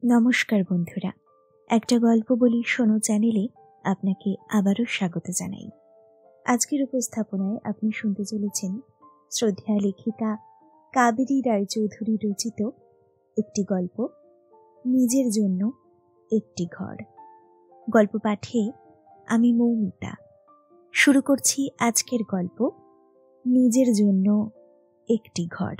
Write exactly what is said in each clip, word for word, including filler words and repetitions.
নমস্কার বন্ধুরা, একটা গল্প বলি শোনো চ্যানেলে আপনাকে আবারও স্বাগত জানাই। আজকের উপস্থাপনায় আপনি শুনতে চলেছেন শ্রদ্ধেয়া লেখিকা কাবেরী রায়চৌধুরী রচিত একটি গল্প, নিজের জন্য একটি ঘর। গল্প পাঠে আমি মৌমিতা। শুরু করছি আজকের গল্প, নিজের জন্য একটি ঘর।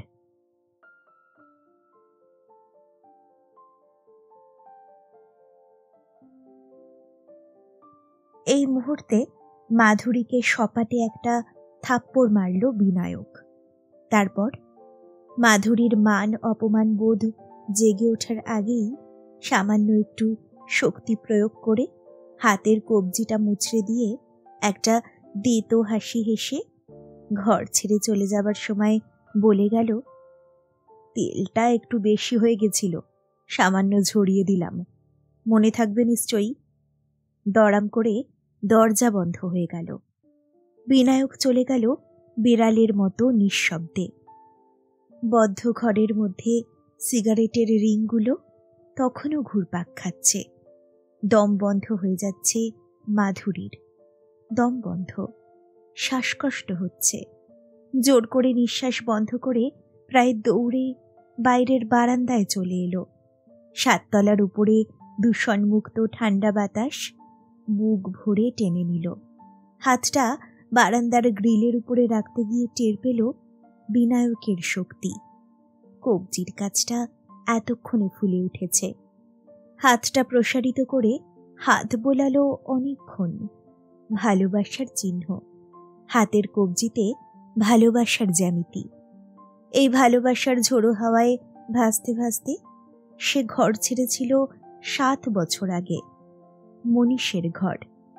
এই মুহূর্তে মাধুরীকে সপাটে একটা থাপ্পড় মারল বিনায়ক। তারপর মাধুরীর মান অপমান বোধ জেগে ওঠার আগেই সামান্য একটু শক্তি প্রয়োগ করে হাতের কবজিটা মুচড়ে দিয়ে একটা দেতো হাসি হেসে ঘর ছেড়ে চলে যাবার সময় বলে গেল, তেলটা একটু বেশি হয়ে গেছিল, সামান্য ঝরিয়ে দিলাম, মনে থাকবে নিশ্চয়ই। দড়াম করে দরজা বন্ধ হয়ে গেল। বিনায়ক চলে গেল বিড়ালের মতো নিঃশব্দে। বদ্ধ ঘরের মধ্যে সিগারেটের রিংগুলো তখনও ঘুরপাক খাচ্ছে। দম বন্ধ হয়ে যাচ্ছে মাধুরীর, দম বন্ধ, শ্বাসকষ্ট হচ্ছে। জোর করে নিঃশ্বাস বন্ধ করে প্রায় দৌড়ে বাইরের বারান্দায় চলে এলো। সাততলার উপরে দূষণমুক্ত ঠান্ডা বাতাস বুক ভরে টেনে নিল। হাতটা বারান্দার গ্রিলের উপরে রাখতে গিয়ে টের পেল বিনায়কের শক্তি। কবজির কাছটা এতক্ষণে ফুলে উঠেছে। হাতটা প্রসারিত করে হাত বোলালো অনেকক্ষণ। ভালোবাসার চিহ্ন, হাতের কবজিতে ভালোবাসার জ্যামিতি। এই ভালোবাসার ঝোড়ো হাওয়ায় ভাসতে ভাসতে সে ঘর ছেড়েছিল সাত বছর আগে। মনীষের ঘর।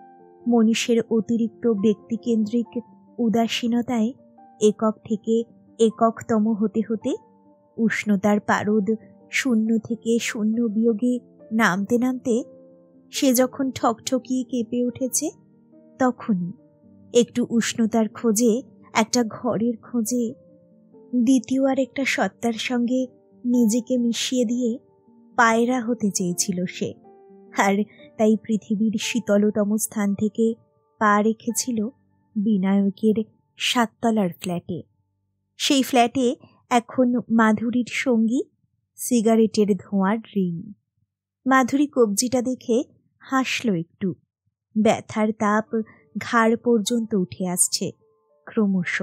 মনীষের অতিরিক্ত ব্যক্তিকেন্দ্রিক উদাসীনতায় একক থেকে এককতম হতে হতে উষ্ণতার পারদ শূন্য থেকে শূন্য বিয়োগে নামতে নামতে সে যখন ঠকঠকিয়ে কেঁপে উঠেছে, তখনই একটু উষ্ণতার খোঁজে, একটা ঘরের খোঁজে দ্বিতীয় আর একটা সত্তার সঙ্গে নিজেকে মিশিয়ে দিয়ে পায়রা হতে চেয়েছিল সে। আর তাই পৃথিবীর শীতলতম স্থান থেকে পা রেখেছিল বিনায়কের সাততলার ফ্ল্যাটে। সেই ফ্ল্যাটে এখন মাধুরীর সঙ্গী সিগারেটের ধোঁয়ার রিং। মাধুরী কবজিটা দেখে হাসল একটু। ব্যথার তাপ ঘাড় পর্যন্ত উঠে আসছে ক্রমশ।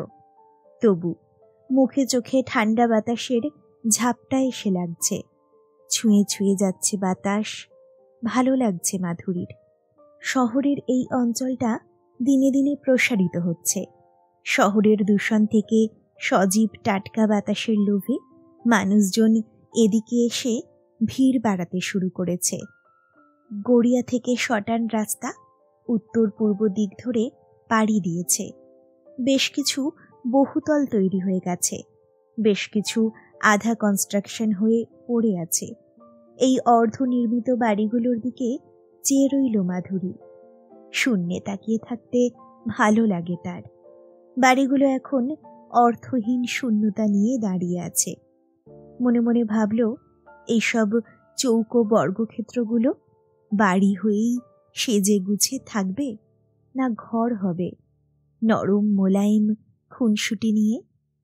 তবু মুখে চোখে ঠান্ডা বাতাসের ঝাপটা এসে লাগছে। ছুঁয়ে ছুঁয়ে যাচ্ছে বাতাস। ভালো লাগছে মাধুরীর। শহরের এই অঞ্চলটা দিনে দিনে প্রসারিত হচ্ছে। শহরের দূষণ থেকে সজীব টাটকা বাতাসের লোভে মানুষজন এদিকে এসে ভিড় বাড়াতে শুরু করেছে। গড়িয়া থেকে শটান রাস্তা উত্তর পূর্ব দিক ধরে পাড়ি দিয়েছে। বেশ কিছু বহুতল তৈরি হয়ে গেছে, বেশ কিছু আধা কনস্ট্রাকশন হয়ে পড়ে আছে। এই অর্ধনির্মিত বাড়িগুলোর দিকে চেয়ে রইল মাধুরী। শূন্যে তাকিয়ে থাকতে ভালো লাগে তার। বাড়িগুলো এখন অর্থহীন শূন্যতা নিয়ে দাঁড়িয়ে আছে। মনে মনে ভাবল, এইসব চৌকো বর্গক্ষেত্রগুলো বাড়ি হয়েই সেজে গুছে থাকবে, না ঘর হবে নরম মোলায়েম খুনসুটি নিয়ে?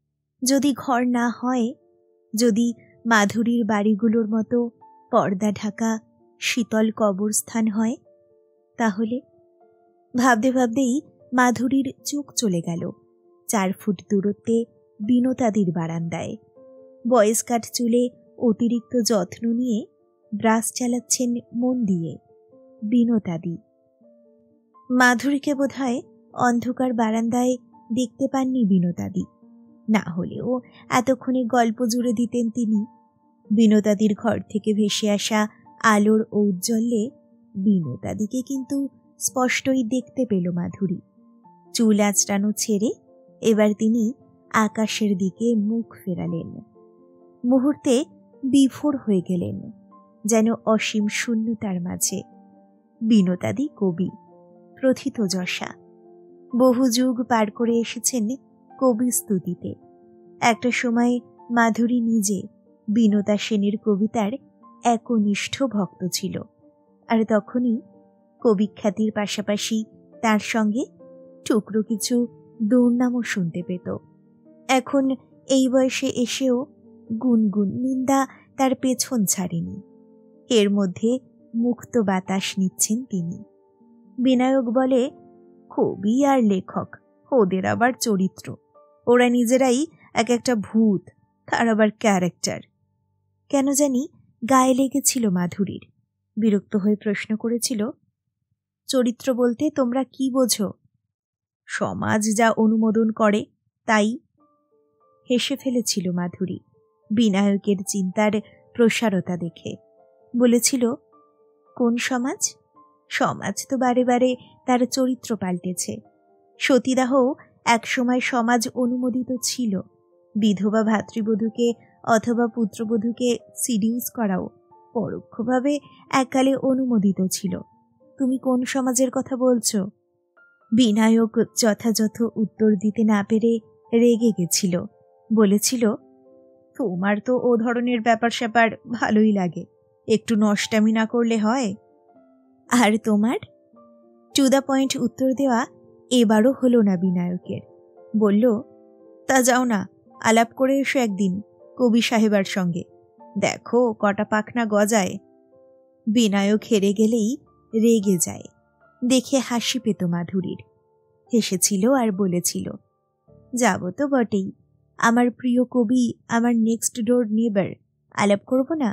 যদি ঘর না হয়, যদি মাধুরীর বাড়িগুলোর মতো পর্দা ঢাকা শীতল কবরস্থান হয়, তাহলে? ভাবতে ভাবতেই মাধুরীর চোখ চলে গেল চার ফুট দূরত্বে বিনোতাদির বারান্দায়। বয়স কাট চুলে অতিরিক্ত যত্ন নিয়ে ব্রাশ চালাচ্ছেন মন দিয়ে বিনোতাদি। মাধুরীকে বোধহয় অন্ধকার বারান্দায় দেখতে পাননি বিনোতাদি। না হলেও এতক্ষণে গল্প জুড়ে দিতেন তিনি। বিনোতাদির ঘর থেকে ভেসে আসা আলোর ঔজ্জ্বল্যে বিনোতাদিকে কিন্তু স্পষ্টই দেখতে পেল মাধুরী। চুল আঁচড়ানো ছেড়ে এবার তিনি আকাশের দিকে মুখ ফেরালেন। মুহূর্তে বিভোর হয়ে গেলেন যেন অসীম শূন্যতার মাঝে। বিনোতাদি কবি, প্রথিতযশা। বহু যুগ পার করে এসেছেন কবি স্তুতিতে। একটা সময় মাধুরী নিজে বিনোতা সেনের কবিতার একনিষ্ঠ ভক্ত ছিল, আর তখনই কবিখ্যাতির পাশাপাশি তার সঙ্গে টুকরো কিছু দুর্নামও শুনতে পেত। এখন এই বয়সে এসেও গুনগুন নিন্দা তার পেছন ছাড়েনি। এর মধ্যে মুক্ত বাতাস নিচ্ছেন তিনি। বিনায়ক বলে, কবি আর লেখক ওদের আবার চরিত্র, ওরা নিজেরাই এক একটা ভূত, তার আবার ক্যারেক্টার। কেন জানি গায়ে লেগেছিল মাধুরীর। বিরক্ত হয়ে প্রশ্ন করেছিল, চরিত্র বলতে তোমরা কি বোঝো? সমাজ যা অনুমোদন করে তাই। হেসে ফেলেছিল মাধুরী বিনায়কের চিন্তার প্রসারতা দেখে। বলেছিল, কোন সমাজ? সমাজ তো বারে বারে তার চরিত্র পাল্টেছে। সতীদাহ একসময় সমাজ অনুমোদিত ছিল। বিধবা ভাতৃবধূকে অথবা পুত্রবধূকে সিডিউস করাও পরোক্ষভাবে এককালে অনুমোদিত ছিল। তুমি কোন সমাজের কথা বলছো? বিনায়ক যথাযথ উত্তর দিতে না পেরে রেগে গেছিল। বলেছিল, তোমার তো ও ধরনের ব্যাপার স্যাপার ভালোই লাগে, একটু নষ্টামি না করলে হয়। আর তোমার? টু দ্য পয়েন্ট উত্তর দেওয়া এবারও হলো না বিনায়কের। বলল, তা যাও না, আলাপ করে এসো একদিন কবি সাহেবার সঙ্গে, দেখো কটা পাখনা গজায়। বিনায়ক হেরে গেলেই রেগে যায় দেখে হাসি পেত মাধুরীর। হেসেছিল আর বলেছিল, যাব তো বটেই, আমার প্রিয় কবি, আমার নেক্সট ডোর নেবার, আলাপ করব না?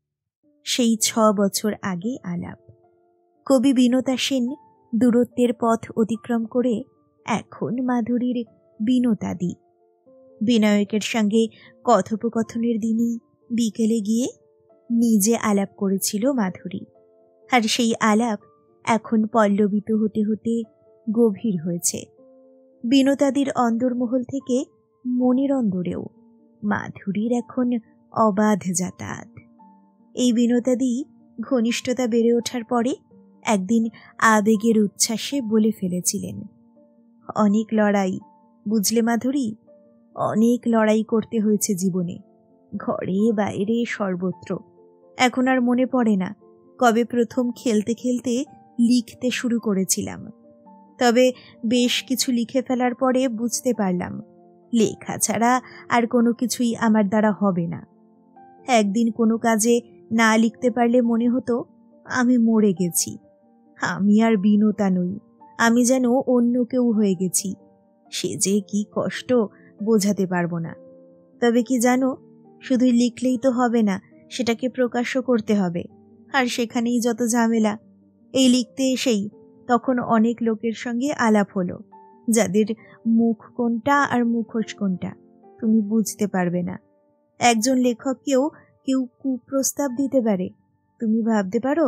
সেই ছ বছর আগে আলাপ। কবি বিনোতা সেন দূরত্বের পথ অতিক্রম করে এখন মাধুরীর বিনোতাদি। বিনায়কের সঙ্গে কথোপকথনের দিনই বিকেলে গিয়ে নিজে আলাপ করেছিল মাধুরী, আর সেই আলাপ এখন পল্লবিত হতে হতে গভীর হয়েছে। বিনোতাদির অন্দরমহল থেকে মনের অন্দরেও মাধুরীর এখন অবাধ যাতায়াত। এই বিনোতাদি ঘনিষ্ঠতা বেড়ে ওঠার পরে একদিন আবেগের উচ্ছ্বাসে বলে ফেলেছিলেন, অনেক লড়াই, বুঝলে মাধুরী, অনেক লড়াই করতে হয়েছে জীবনে, ঘরে বাইরে সর্বত্র। এখন আর মনে পড়ে না কবে প্রথম খেলতে খেলতে লিখতে শুরু করেছিলাম। তবে বেশ কিছু লিখে ফেলার পরে বুঝতে পারলাম লেখা ছাড়া আর কোনো কিছুই আমার দ্বারা হবে না। একদিন কোনো কাজে না লিখতে পারলে মনে হতো আমি মরে গেছি, আমি আর বিনোতা নই, আমি যেন অন্য কেউ হয়ে গেছি। সে যে কি কষ্ট বোঝাতে পারবো না। তবে কি জানো, শুধু লিখলেই তো হবে না, সেটাকে প্রকাশও করতে হবে, আর সেখানেই যত ঝামেলা। এই লিখতে এসেই তখন অনেক লোকের সঙ্গে আলাপ হলো, যাদের মুখ কোনটা আর মুখোশ কোনটা তুমি বুঝতে পারবে না। একজন লেখককেও কেউ কুপ্রস্তাব দিতে পারে, তুমি ভাবতে পারো?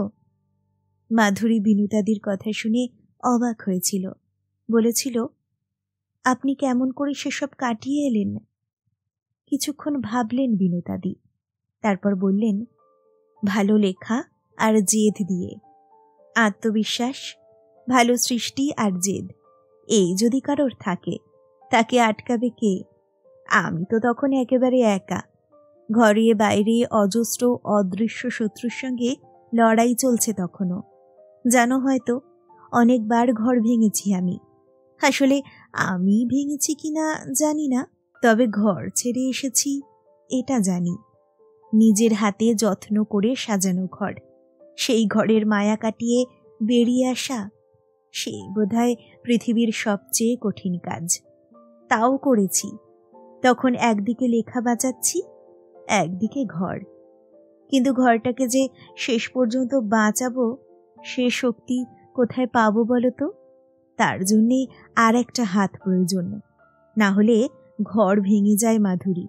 মাধুরী বিনোতাদির কথা শুনে অবাক হয়েছিল। বলেছিল, আপনি কেমন করে সেসব কাটিয়ে এলেন? কিছুক্ষণ ভাবলেন বিনোতাদি, তারপর বললেন, ভালো লেখা আর জেদ দিয়ে। আত্মবিশ্বাস, ভালো সৃষ্টি আর জেদ, এই যদি কারোর থাকে তাকে আটকাবে কে? আমি তো তখন একেবারে একা। ঘরে বাইরে অজস্র অদৃশ্য শত্রুর সঙ্গে লড়াই চলছে তখনও। জানো, হয়তো অনেকবার ঘর ভেঙেছি আমি। আসলে আমি ভেঙেছি কিনা জানি না, তবে ঘর ছেড়ে এসেছি এটা জানি। নিজের হাতে যত্ন করে সাজানো ঘর, সেই ঘরের মায়া কাটিয়ে বেরিয়ে আসা, সেই বোধহয় পৃথিবীর সবচেয়ে কঠিন কাজ। তাও করেছি। তখন একদিকে লেখা বাঁচাচ্ছি, একদিকে ঘর। কিন্তু ঘরটাকে যে শেষ পর্যন্ত বাঁচাবো সে শক্তি কোথায় পাবো বলো তো? তার জন্যে আর একটা হাত প্রয়োজন, না হলে ঘর ভেঙে যায় মাধুরী।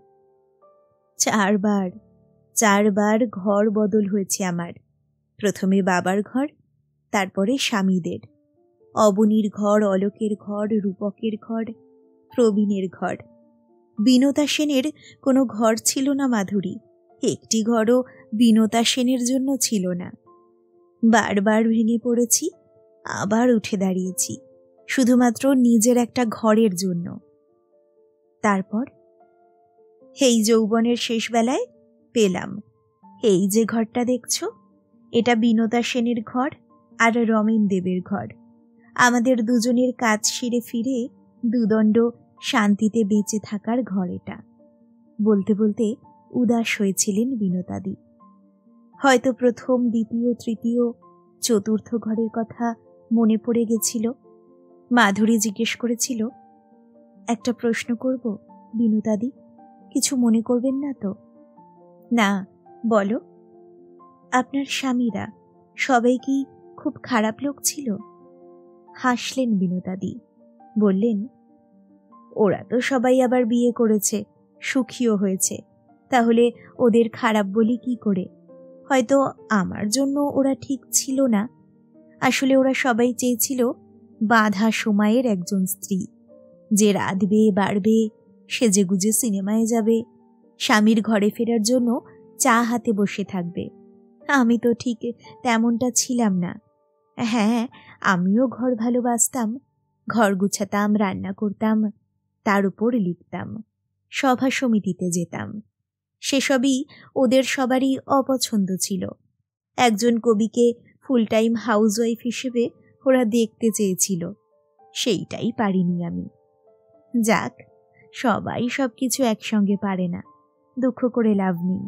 চারবার চারবার ঘর বদল হয়েছে আমার। প্রথমে বাবার ঘর, তারপরে স্বামীদের। অবনীর ঘর, অলোকের ঘর, রূপকের ঘর, প্রবীণের ঘর। বিনোতা সেনের কোনো ঘর ছিল না মাধুরী, একটি ঘরও বিনোতা সেনের জন্য ছিল না। বারবার ভেঙে পড়েছি, আবার উঠে দাঁড়িয়েছি, শুধুমাত্র নিজের একটা ঘরের জন্য। তারপর এই যৌবনের শেষ বেলায় পেলাম এই যে ঘরটা দেখছ, এটা বিনোদা সেনের ঘর আর রমেন দেবের ঘর। আমাদের দুজনের কাজ সেরে ফিরে দুদণ্ড শান্তিতে বেঁচে থাকার ঘর এটা। বলতে বলতে উদাস হয়েছিলেন বিনোদাদি। হয়তো প্রথম, দ্বিতীয়, তৃতীয়, চতুর্থ ঘরের কথা মনে পড়ে গেছিল। মাধুরী জিজ্ঞেস করেছিল, একটা প্রশ্ন করব বিনোদাদি, কিছু মনে করবেন না তো? না, বলো। আপনার স্বামীরা সবাই কি খুব খারাপ লোক ছিল? হাসলেন বিনোদাদি, বললেন, ওরা তো সবাই আবার বিয়ে করেছে, সুখীও হয়েছে, তাহলে ওদের খারাপ বলি কি করে? হয়তো আমার জন্য ওরা ঠিক ছিল না। আসলে ওরা সবাই চেয়েছিল বাঁধা সময়ের একজন স্ত্রী, যে রাঁধবে, বাড়বে, সেজেগুজে সিনেমায় যাবে, স্বামীর ঘরে ফেরার জন্য চা হাতে বসে থাকবে। আমি তো ঠিক তেমনটা ছিলাম না। হ্যাঁ, আমিও ঘর ভালোবাসতাম, ঘর গুছাতাম, রান্না করতাম, তার উপর লিখতাম, সভা সমিতিতে যেতাম। সেসবই ওদের সবারই অপছন্দ ছিল। একজন কবিকে ফুল টাইম হাউসওয়াইফ হিসেবে ওরা দেখতে চেয়েছিল, সেইটাই পারিনি আমি। যাক, সবাই সবকিছু একসঙ্গে পারে না, দুঃখ করে লাভ নেই।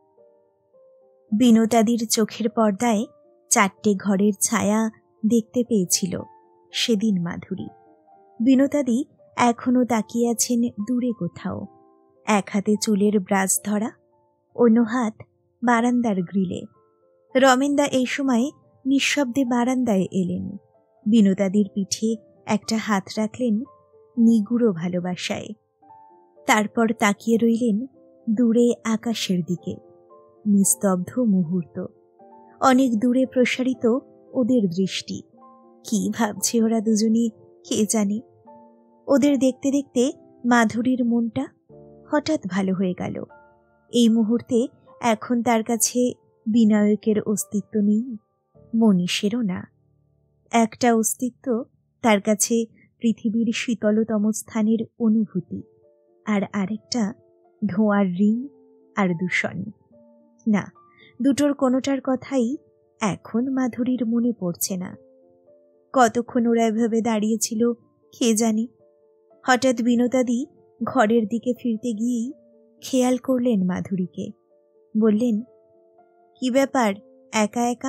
বিনোদাদির চোখের পর্দায় চারটে ঘরের ছায়া দেখতে পেয়েছিল সেদিন মাধুরী। বিনোদাদি এখনো তাকিয়ে আছেন দূরে কোথাও, এক হাতে চুলের ব্রাশ ধরা, অন্য হাত বারান্দার গ্রিলে। রমেনদা এই সময় নিঃশব্দে বারান্দায় এলেন, বিনোদাদির পিঠে একটা হাত রাখলেন নিগুড়ো ভালোবাসায়। তারপর তাকিয়ে রইলেন দূরে আকাশের দিকে। নিস্তব্ধ মুহূর্ত, অনেক দূরে প্রসারিত ওদের দৃষ্টি। কি ভাবছে ওরা দুজনে কে জানে। ওদের দেখতে দেখতে মাধুরীর মনটা হঠাৎ ভালো হয়ে গেল। এই মুহূর্তে এখন তার কাছে বিনায়কের অস্তিত্ব নেই, মনীষেরও না। একটা অস্তিত্ব তার কাছে পৃথিবীর শীতলতম স্থানের অনুভূতি, আর আরেকটা ধোঁয়ার ঋণ আর দূষণ। না, দুটোর কোনোটার কথাই এখন মাধুরীর মনে পড়ছে না। কতক্ষণ ওরা এভাবে দাঁড়িয়েছিল কে জানে। হঠাৎ বিনোদাদি ঘরের দিকে ফিরতে গিয়েই খেয়াল করলেন মাধুরীকে। বললেন, কি ব্যাপার, একা একা?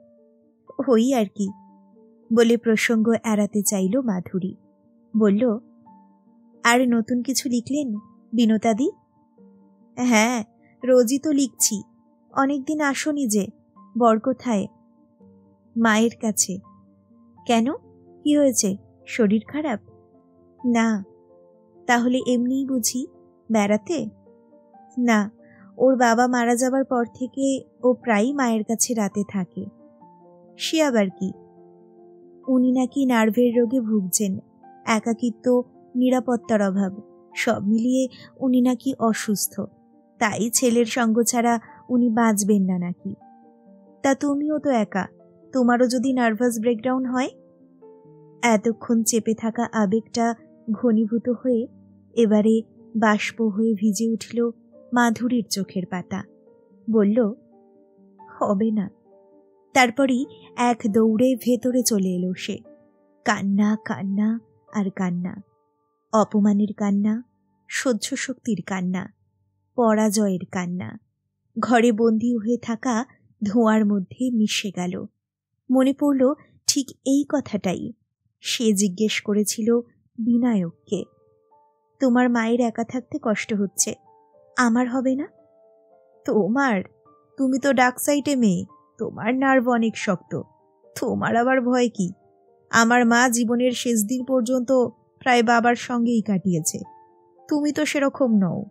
ওই আর কি, বলে প্রসঙ্গ এড়াতে চাইল মাধুরী। বলল, আর নতুন কিছু লিখলেন বিনোদাদি? হ্যাঁ, রোজই তো লিখছি। অনেকদিন আসনি যে, বর কোথায়? মায়ের কাছে। কেন, কি হয়েছে, শরীর খারাপ? না। তাহলে এমনিই বুঝি, বেড়াতে? না, ওর বাবা মারা যাবার পর থেকে ও প্রায়ই মায়ের কাছে রাতে থাকে। সে আবার কি? উনি নাকি নার্ভের রোগে ভুগছেন, একাকিত্ব, নিরাপত্তার অভাব, সব মিলিয়ে উনি নাকি অসুস্থ, তাই ছেলের সঙ্গ ছাড়া উনি বাঁচবেন না নাকি। তা তুমিও তো একা, তোমারও যদি নার্ভাস ব্রেকডাউন হয়? এতক্ষণ চেপে থাকা আবেগটা ঘনীভূত হয়ে এবারে বাষ্প হয়ে ভিজে উঠল মাধুরীর চোখের পাতা। বলল, হবে না। তারপরই এক দৌড়ে ভেতরে চলে এলো সে। কান্না, কান্না আর কান্না, অপমানের কান্না, সহ্য শক্তির কান্না, পরাজয়ের কান্না, ঘরে বন্দী হয়ে থাকা ধোঁয়ার মধ্যে মিশে গেল। মনে পড়ল ঠিক এই কথাটাই সে জিজ্ঞেস করেছিল বিনায়ককে, তোমার মায়ের একা থাকতে কষ্ট হচ্ছে, আমার হবে না? তোমার? তুমি তো ডাক সাইটে মেয়ে, তোমার নার্ভ অনেক শক্ত, তোমার আবার ভয় কি? আমার মা জীবনের শেষ দিন পর্যন্ত প্রায় বাবার সঙ্গেই কাটিয়েছে, তুমি তো সেরকম নও।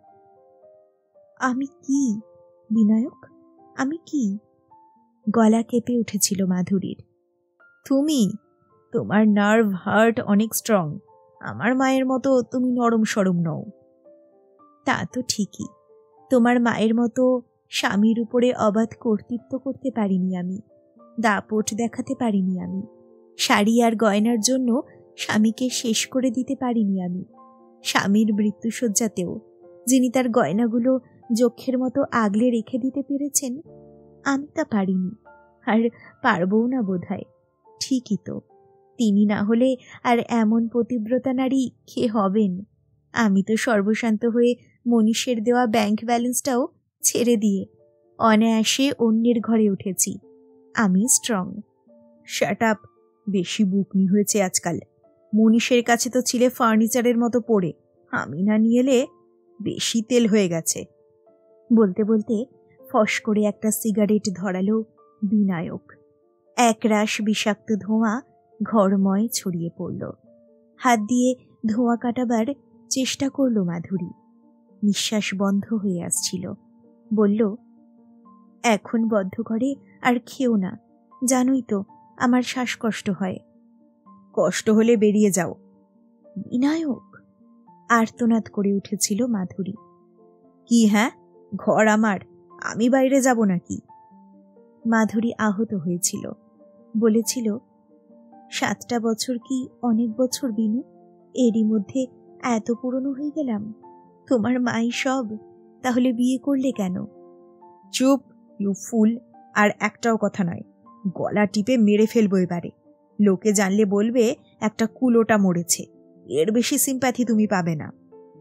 আমি কি বিনায়ক, আমি কি? গলা কেঁপে উঠেছিল মাধুরীর। তুমি? তোমার নার্ভ, হার্ট অনেক স্ট্রং, আমার মায়ের মতো তুমি নরম সরম নও। তা তো ঠিকই, তোমার মায়ের মতো স্বামীর উপরে অবাধ কর্তৃত্ব করতে পারিনি আমি, দাপট দেখাতে পারিনি আমি, শাড়ি আর গয়নার জন্য স্বামীকে শেষ করে দিতে পারিনি আমি। স্বামীর মৃত্যুশয্যাতেও যিনি তার গয়নাগুলো যক্ষের মতো আগলে রেখে দিতে পেরেছেন, আমি তা পারিনি, আর পারবও না বোধহয়। ঠিকই তো, তিনি না হলে আর এমন পতিব্রতা নারী কে হবেন? আমি তো সর্বশান্ত হয়ে মনীষের দেওয়া ব্যাংক ব্যালেন্সটাও ছেড়ে দিয়ে অনায়াসে অন্যের ঘরে উঠেছি। আমি স্ট্রং। শাট আপ, বেশি বুকনি হয়েছে আজকাল। মনীষের কাছে তো ছিলে ফার্নিচারের মতো পড়ে, আমি না নিয়ে এলে বেশি তেল হয়ে গেছে। বলতে বলতে ফস করে একটা সিগারেট ধরালো বিনায়ক। একরাশ বিষাক্ত ধোঁয়া ঘরময় ছড়িয়ে পড়ল। হাত দিয়ে ধোঁয়া কাটাবার চেষ্টা করল মাধুরী। নিঃশ্বাস বন্ধ হয়ে আসছিল। বলল, এখন বদ্ধ করে আর খেও না, জানোই তো আমার শ্বাসকষ্ট হয়। কষ্ট হলে বেরিয়ে যাও। বিনায়ক, আর্তনাদ করে উঠেছিল মাধুরী। কি হ্যাঁ, ঘর আমার, আমি বাইরে যাব নাকি? মাধুরী আহত হয়েছিল। বলেছিল, সাতটা বছর কি অনেক বছর বিনু? এরই মধ্যে এত পুরনো হয়ে গেলাম। তোমার মাই সব, তাহলে বিয়ে করলে কেন? চুপ, ইউ ফুল। আর একটাও কথা নয়, গলা টিপে মেরে ফেলবো এবারে। লোকে জানলে বলবে একটা কুলোটা মরেছে। এর বেশি সিম্প্যাথি তুমি পাবে না।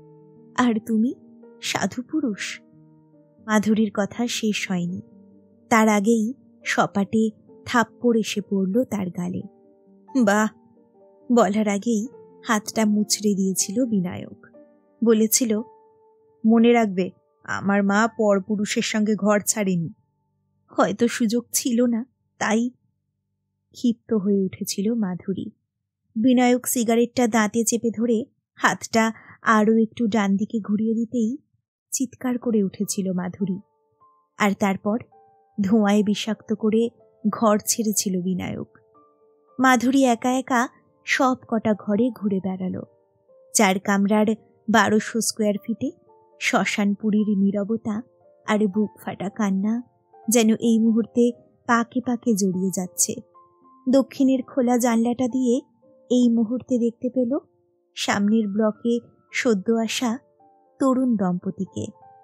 আর তুমি সাধু পুরুষ? মাধুরীর কথা শেষ হয়নি, তার আগেই সপাটে থাপ্পড় এসে পড়ল তার গালে। বাহ! বলার আগেই হাতটা মুচড়ে দিয়েছিল বিনায়ক। বলেছিল, মনে রাখবে, আমার মা পরপুরুষের সঙ্গে ঘর ছাড়েনি। হয়তো সুযোগ ছিল না, তাই। ক্ষিপ্ত হয়ে উঠেছিল মাধুরী। বিনায়ক সিগারেটটা দাঁতে চেপে ধরে হাতটা আরও একটু ডান দিকে ঘুরিয়ে দিতেই চিৎকার করে উঠেছিল মাধুরী। আর তারপর ধোঁয়ায় বিষাক্ত করে ঘর ছেড়েছিল বিনায়ক। মাধুরী একা একা সব কটা ঘরে ঘুরে বেড়াল। চার কামরার বারোশো স্কোয়ার ফিটে শ্মশানপুরীর নীরবতা আর বুক ফাটা কান্না যেন এই মুহূর্তে পাকে পাকে জড়িয়ে যাচ্ছে। দক্ষিণের খোলা জানলাটা দিয়ে এই মুহূর্তে দেখতে পেল সামনের ব্লকে সদ্য আসা তরুণ দম্পতিকে।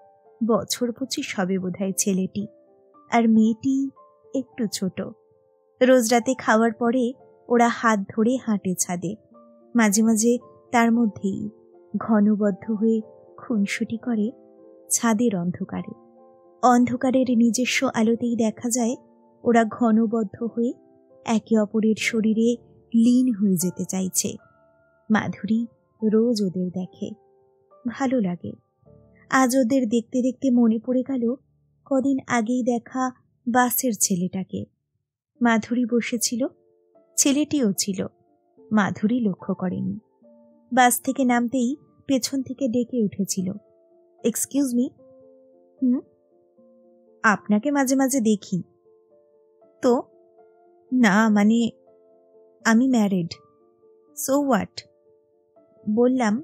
বছর পঁচিশ হবে বোধহয় ছেলেটি, আর মেয়েটি একটু ছোট। রোজ রাতে খাওয়ার পরে ওরা হাত ধরে হাঁটে ছাদে। মাঝে মাঝে তার মধ্যেই ঘনবদ্ধ হয়ে খুনসুটি করে ছাদের অন্ধকারে। অন্ধকারের নিজস্ব আলোতেই দেখা যায় ওরা ঘনবদ্ধ হয়ে একে অপরের শরীরে লীন হয়ে যেতে চাইছে। মাধুরী রোজ ওদের দেখে, ভালো লাগে। আজ ওদের দেখতে দেখতে মনে পড়ে গেল কদিন আগেই দেখা বাসের ছেলেটাকে। মাধুরী বসেছিল, ছেলেটিও ছিল। মাধুরী লক্ষ্য করেনি। বাস থেকে নামতেই পেছন থেকে ডেকে উঠেছিল, এক্সকিউজ মি। হুম, আপনাকে মাঝে মাঝে দেখি তো। না, মানে আমি ম্যারিড। So what? বললাম,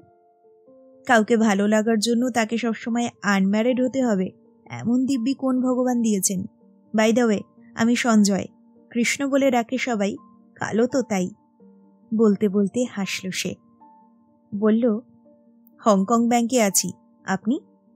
কাউকে ভালো লাগার জন্য তাকে সবসময় আনম্যারিড হতে হবে এমন দিব্যি কোন ভগবান দিয়েছেন? বাই দ্য ওয়ে, আমি সঞ্জয়, কৃষ্ণ বলে ডাকে সবাই, কালো তো তাই। বলতে বলতে হাসল সে। বলল, হংকং ব্যাংকে আছি, আপনি?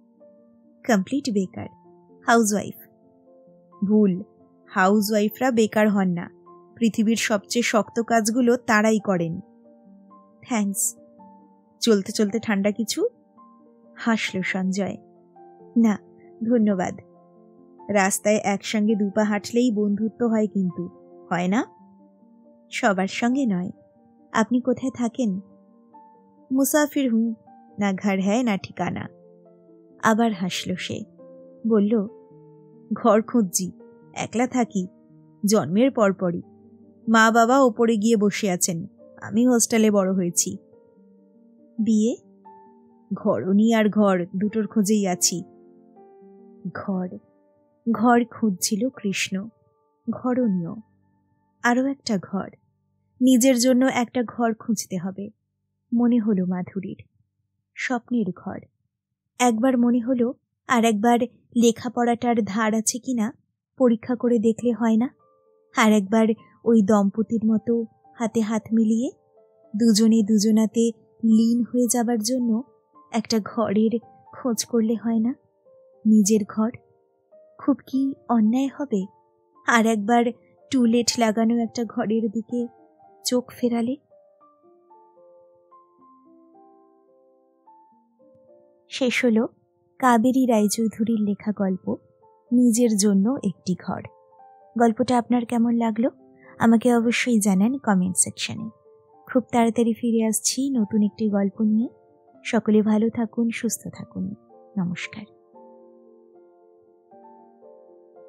কমপ্লিট বেকার, হাউসওয়াইফ। ভুল, হাউসওয়াইফরা বেকার হন না, পৃথিবীর সবচেয়ে শক্ত কাজগুলো তারাই করেন। থ্যাঙ্কস। চলতে চলতে ঠান্ডা কিছু? হাসল সঞ্জয়। না ধন্যবাদ। রাস্তায় একসঙ্গে দুপা হাঁটলেই বন্ধুত্ব হয়, কিন্তু হয় না? সবার সঙ্গে নয়। আপনি কোথায় থাকেন? মুসাফির হুঁ, না ঘর হ্যায় না ঠিকানা। আবার হাসল সে। বলল, ঘর খুঁজছি, একলা থাকি, জন্মের পরপরই। মা বাবা ওপরে গিয়ে বসে আছেন, আমি হোস্টেলে বড় হয়েছি। বিয়ে? ঘরনি আর ঘর দুটোর খোঁজেই আছি। ঘর ঘর খুঁজছিল কৃষ্ণ, ঘরনীয়। আরও একটা ঘর, নিজের জন্য একটা ঘর খুঁজতে হবে মনে হলো মাধুরীর। স্বপ্নের ঘর। একবার মনে হলো আর একবার লেখাপড়াটার ধার আছে কিনা পরীক্ষা করে দেখলে হয় না? আর একবার ওই দম্পতির মতো হাতে হাত মিলিয়ে দুজনে দুজনাতে লীন হয়ে যাবার জন্য একটা ঘরের খোঁজ করলে হয় না? নিজের ঘর। খুব কি অন্যায় হবে আর একবার টুলেট লাগানো একটা ঘরের দিকে চোখ ফেরালে? শেষ হলো কাবেরী রায়চৌধুরীর লেখা গল্প নিজের জন্য একটি ঘর। গল্পটা আপনার কেমন লাগলো আমাকে অবশ্যই জানান কমেন্ট সেকশনে। খুব তাড়াতাড়ি ফিরে আসছি নতুন একটি গল্প নিয়ে। সকলে ভালো থাকুন, সুস্থ থাকুন। নমস্কার।